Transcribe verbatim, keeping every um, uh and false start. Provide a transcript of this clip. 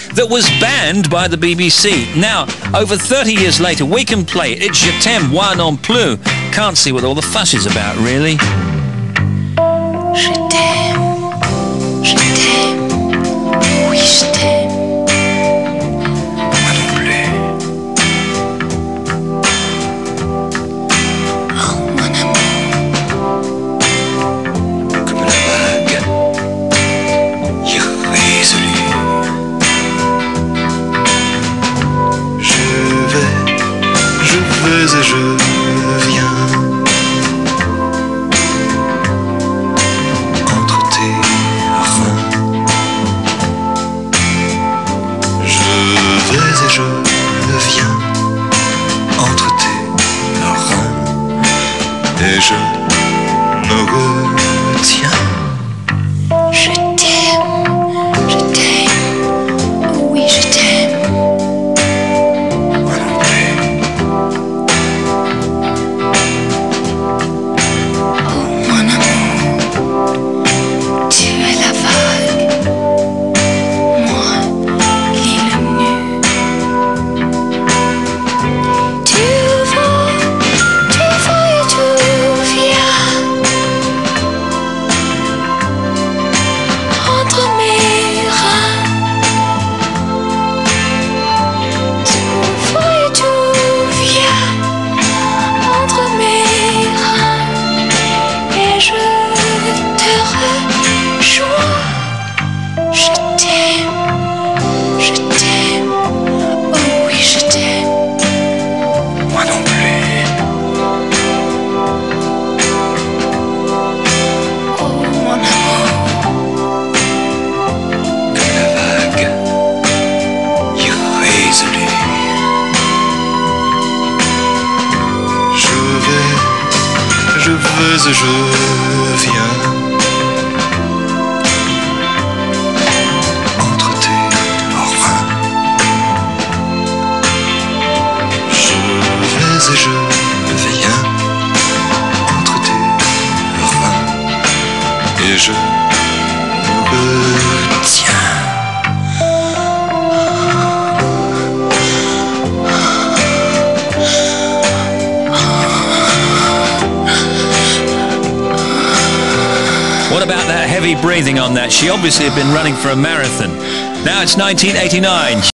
that was banned by the B B C. Now, over thirty years later, we can play it. It's Je t'aime, moi non plus. Can't see what all the fuss is about, really. Je t'aime, je t'aime, oui je t'aime. Moi non plus. Oh mon amour, Comme la vague irrésolue. Je vais, je veux et je viens entre tes reins. Je vais et je viens entre tes reins et je me retiens. je t'aime, je t'aime, oh oui je t'aime. Moi non plus. Oh mon amour, tu es la vague, moi l'île nue. Tu vas, tu vas et tu viens entre mes reins. Tu vas et tu viens entre mes reins et je te rejoins. Je t'aime, je t'aime, oh oui je t'aime. Moi non plus. Oh mon amour, Comme la vague irrésolue. Je vais, je veux et je viens entre tes reins. Je vais et je viens entre tes reins et je me retiens. What about that heavy breathing on that? She obviously had been running for a marathon. Now it's nineteen eighty-nine.